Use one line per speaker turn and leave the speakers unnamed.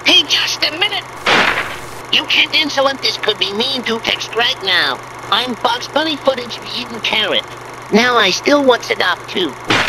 Hey, just a minute! You can't insolent, this could be mean to text right now. I'm Bugs Bunny footage eating carrot. Now I still what's it up to?